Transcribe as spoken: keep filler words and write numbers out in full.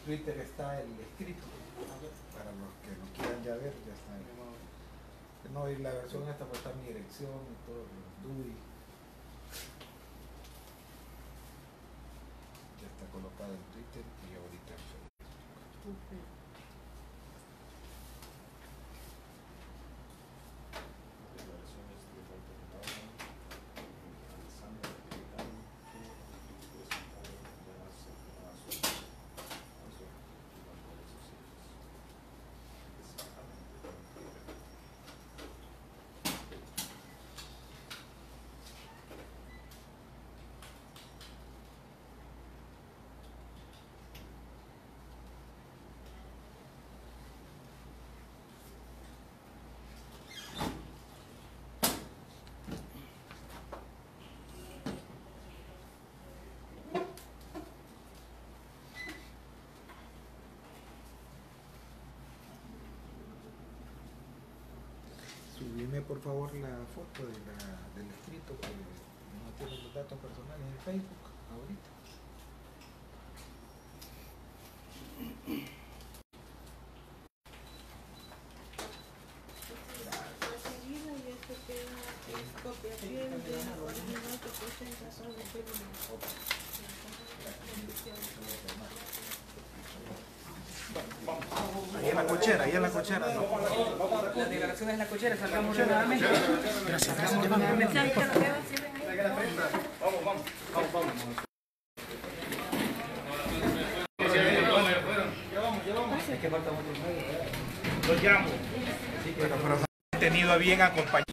Twitter está el escrito, para los que lo quieran ya ver, ya está ahí. No, y la versión esta pues está mi dirección y todo, el D U I. Ya está colocado en Twitter y ahorita en Facebook. Okay. Subime por favor la foto de la, del escrito que no tiene los datos personales en Facebook ahorita. Ahí en la cochera, ahí en la cochera. No. La declaración es en la cochera, sacamos nuevamente. Gracias, gracias. Vamos, vamos, vamos, vamos. Es que falta mucho. Los llamo. Bueno, pero he tenido a bien acompañar.